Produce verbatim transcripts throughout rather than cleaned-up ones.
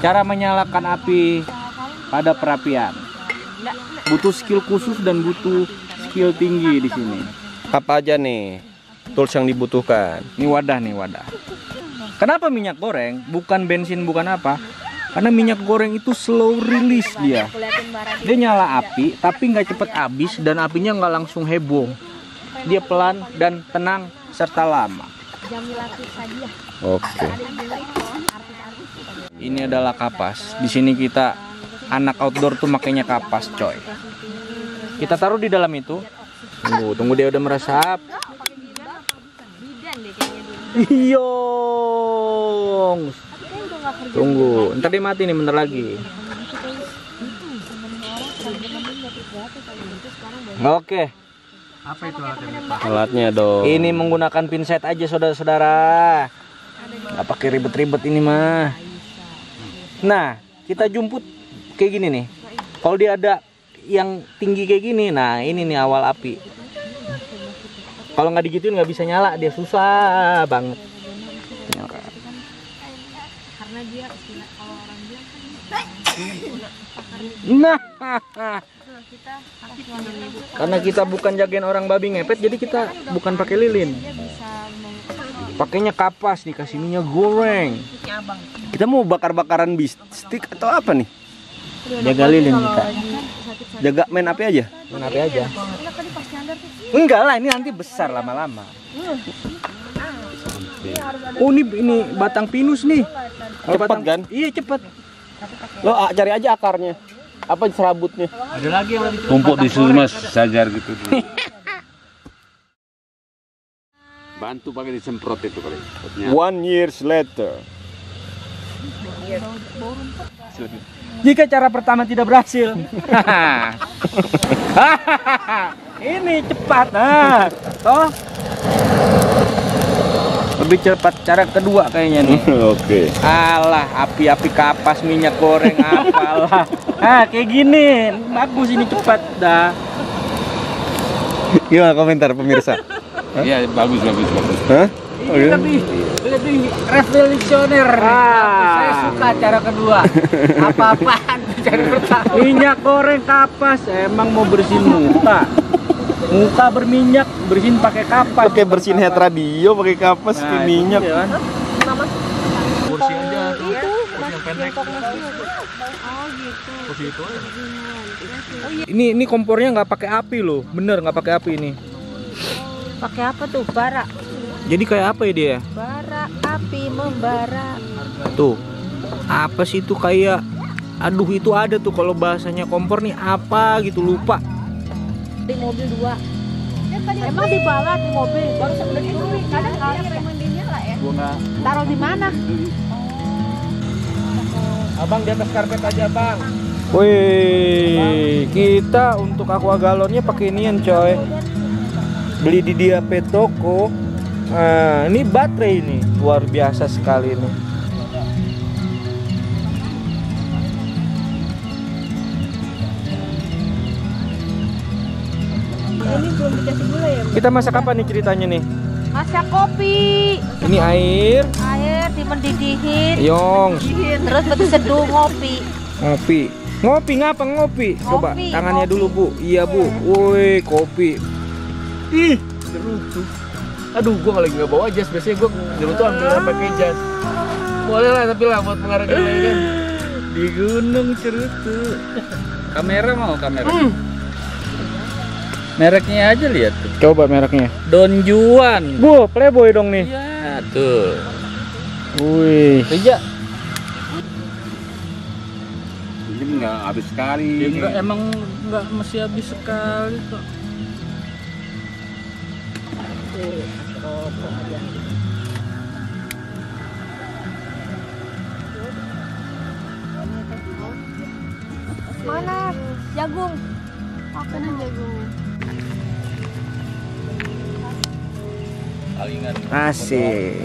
Cara menyalakan api pada perapian butuh skill khusus dan butuh skill tinggi di sini. Apa aja nih tools yang dibutuhkan? Ini wadah nih wadah. Kenapa minyak goreng bukan bensin bukan apa? Karena minyak goreng itu slow release dia. Dia nyala api tapi nggak cepet habis dan apinya nggak langsung heboh. Dia pelan dan tenang serta lama. Oke. Ini adalah kapas. Di sini kita anak outdoor tuh makainya kapas, coy. Kita taruh di dalam itu. Tunggu, tunggu dia udah meresap. Iyong. Tunggu, ntar dia mati nih bentar lagi. Oke. Apa itu alatnya? Alatnya dong. Ini menggunakan pinset aja saudara-saudara. Gak pakai ribet-ribet ini mah. Nah, kita jumput kayak gini nih. Kalau dia ada yang tinggi kayak gini, nah ini nih awal api. Kalau nggak digituin nggak bisa nyala, dia susah banget. Karena dia kalau orang bilang Nah, karena kita bukan jagain orang babi ngepet, jadi kita bukan pakai lilin. Pakainya kapas, dikasih minyak goreng. Kita mau bakar-bakaran bistik atau apa nih? Jaga lilin kita. Jaga main api aja? Main api aja. Enggak lah, ini nanti besar lama-lama. Oh ini ini batang pinus nih. Kalau Cepet batang, kan? Iya cepet. Lo ah, cari aja akarnya. Apa serabutnya? Ada lagi yang Tumpuk di situ mas, sajar gitu. Bantu pakai disemprot itu kali. One years later. Jika cara pertama tidak berhasil, ini cepat, nah, toh lebih cepat cara kedua kayaknya nih. Oke. Alah, api-api kapas minyak goreng apalah. Ah, kayak gini, bagus ini cepat dah. Gimana komentar pemirsa? Iya bagus bagus bagus. Hah? Ini lebih lebih revolusioner. Ah. Saya suka cara kedua. Apa-apaan cara pertama. Minyak goreng kapas, emang mau bersihin muka. Muka berminyak, bersihin pakai kapas. Pakai bersihin head radio, pakai kapas, pakai minyak. Kan? kursi aja tuh. Itu Yang pendek. oh gitu. Kursi itu aja. Ini ini kompornya nggak pakai api loh, bener nggak pakai api ini. Pakai apa tuh? Bara. Jadi kayak apa ya dia? Bara api membara. Tuh, apa sih itu kayak? Aduh itu ada tuh kalau bahasanya kompor nih apa gitu lupa. Di mobil dua. Emang dibala di mobil. Baru sebelum diturunin. Kadang air emang dinyala ya. Gua nggak. Taruh di mana? Abang di atas karpet aja bang. Wih, kita untuk aqua galonnya pakai inian coy. Beli di Diape Toko. Nah, ini baterai ini luar biasa sekali ini. Ini belum dikasih gula ya? Kita masak apa nih ceritanya nih? Masak kopi. Ini air, Air dimendidihin. yong, Terus betul seduh ngopi. ngopi. Ngopi ngapa ngopi? Coba Ngopi, tangannya ngopi. dulu bu. Iya bu. Woi kopi. Ih, seru. Aduh, gua lagi nggak bawa jas. Biasanya gua dulu tuh ambil pakai jas. Boleh lah, tapi lah buat mengarahkan lagi kan. Di Gunung Cerutu. Kamera mau kamera? Hmm. Mereknya aja lihat tuh. Coba mereknya. Don Juan. Bu, playboy dong nih. Iya tuh. Wih. Sejak. Ini nggak habis sekali. Ya, enggak, emang enggak mesti habis sekali kok. Mana? Jagung. Makanan jagung. Palingan. Asik.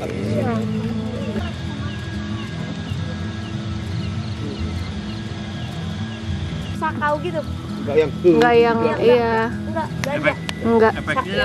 Sakau gitu. Enggak yang Enggak yang iya. Enggak, Efek. enggak. Efeknya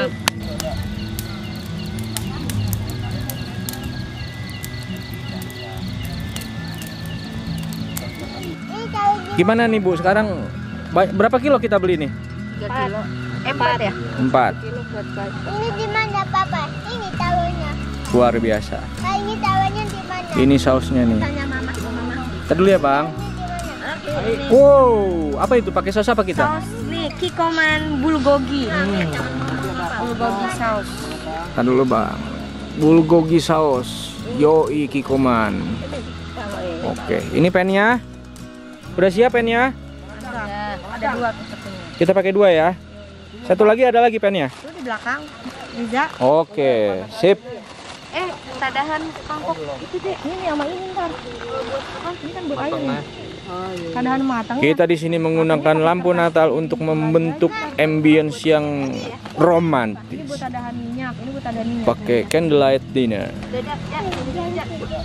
Gimana nih Bu? Sekarang ba- berapa kilo kita beli nih? tiga kilo. Empat ya? Empat. Kilo buat bayi. Ini di mana Papa? Ini tahunya. Luar biasa. Nah, ini tahunya di mana? Ini sausnya nih. Tanya mama, mama. Kita dulu ya Bang. Wow, apa itu? Pakai saus apa kita? Saus nih, Kikoman bulgogi. Bulgogi saus. Kita dulu Bang. Bulgogi saus. Yoi Kikoman. Oke, ini pennya. Udah siap pennya? Ada dua tuh satunya. Kita pakai dua ya. Satu lagi ada lagi pennya. Itu di belakang. Riza. Oke, sip. Eh, tadahan mangkok itu deh. Ini sama ini ntar. Kan ini kan buat air nih. Tadahan matang. Kita di sini menggunakan lampu Natal untuk membentuk ambience yang Ini romantis. buat tadahan minyak. Ini buat tadahan minyak. Pakai candlelight dinner. Dadah, dadah, dadah.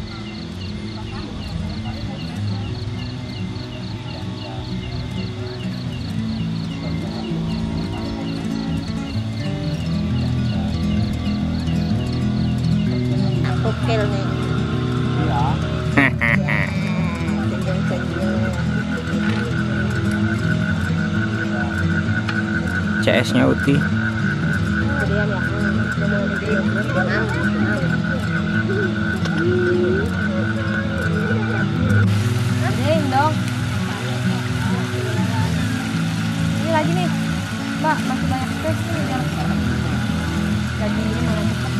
Okel nih. C S-nya Uti. Gedean ya. Gedein dong. Ini lagi nih. Mbak, masih banyak space nih biar lagi ini malah cepat.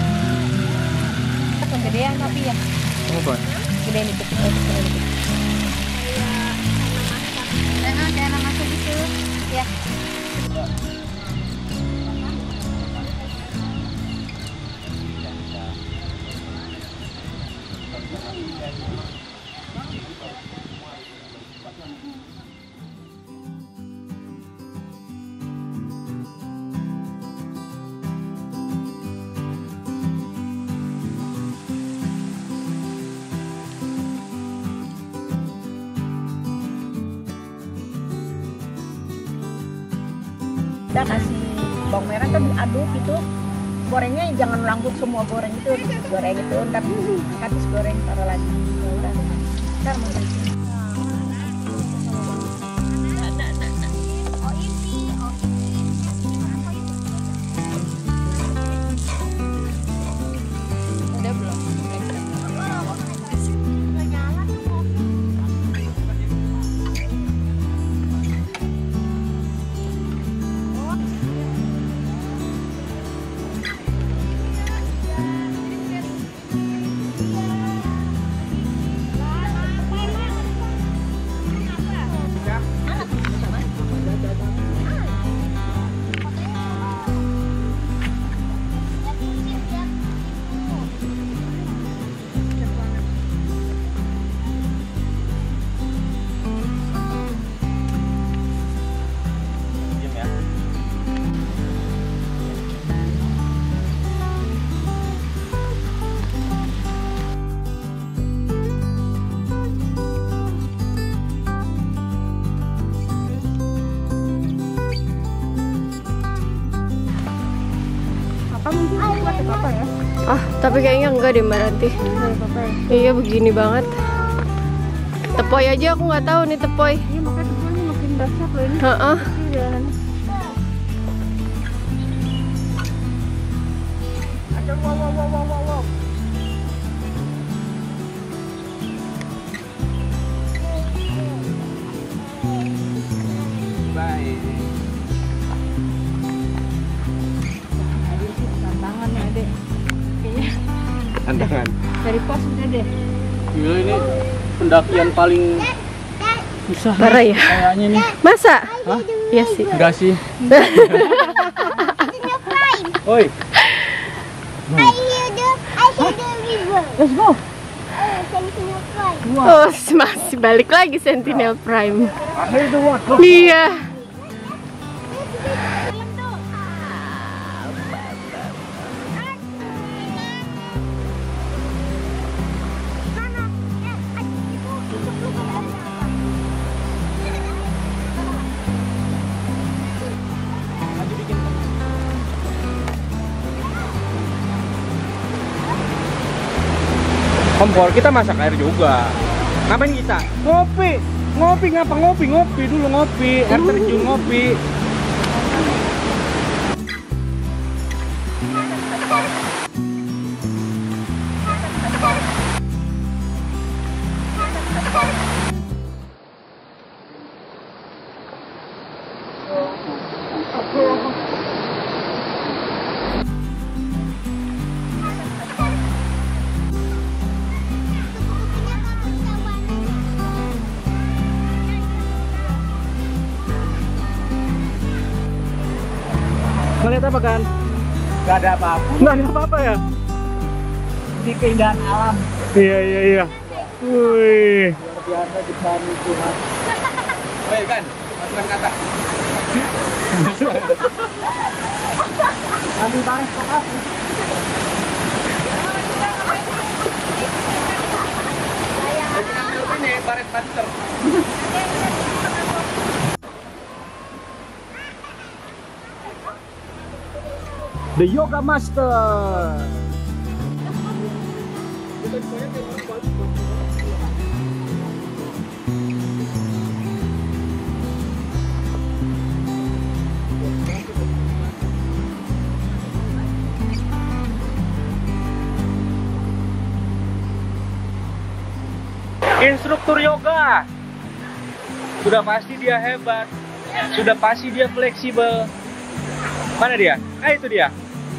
Kegedean tapi ya. Apa? Gedein dikit, gedein dikit. Jangan, jangan masuk gitu. Ya. Kita kasih bawang merah kan diaduk gitu, gorengnya jangan langsung semua goreng itu, goreng itu ntar habis goreng taruh lagi. Ya udah, ntar mau udah belum? Ah, tapi kayaknya enggak deh Mbak Ranti. Iya begini banget. Tepoy aja aku nggak tahu nih tepoy. Iya makanya tepoynya makin basah loh ini. Heeh. Aduh, wow, wow, wow, wow, wow, wow. Tantangan ya deh. Kayaknya Tantangan. dari pos udah deh. Gila ini pendakian paling susah Parah ya? kayaknya nih. Masa? Iya sih. Enggak sih. Oi. Let's go. Oh, masih balik lagi Sentinel Prime. Iya. Kompor kita masak air juga. Ngapain kita? Kopi. Ngopi ngapa ngopi ngopi dulu ngopi. Air terjun ngopi. Ngeliat apa kan? Gak ada apa-apa. Nggak ada apa-apa ya? Di keindahan alam. Iya iya iya. Wih. Biasa di sana Tuhan. Baik kan? Masukkan kata. Ambil barang stop. Ini baret banter. The Yoga Master. Instruktur yoga. Sudah pasti dia hebat. Sudah pasti dia fleksibel. Mana dia? Ah, itu dia.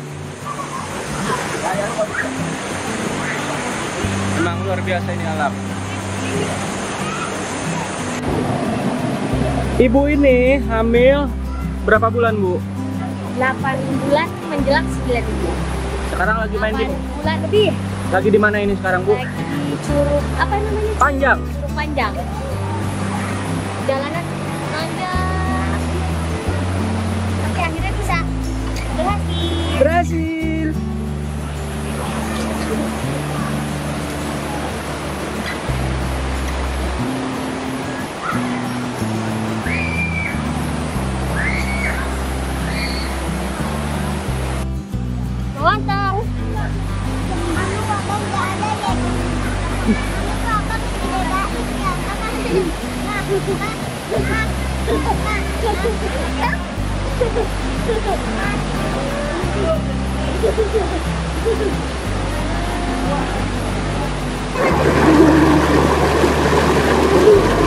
Memang luar biasa ini alam. Ibu ini hamil berapa bulan, Bu? delapan bulan menjelang sembilan bulan. Sekarang lagi main di delapan bulan lebih. lagi di mana ini sekarang, Bu? Lagi di Curug apa namanya? Panjang. Curug Panjang. Jalanan panjang. Oke, akhirnya bisa berhasil. Berhasil. Lontong. Dulu abang nggak ada deh. Dulu abang dibedain ya. Nah, nah, nah, nah.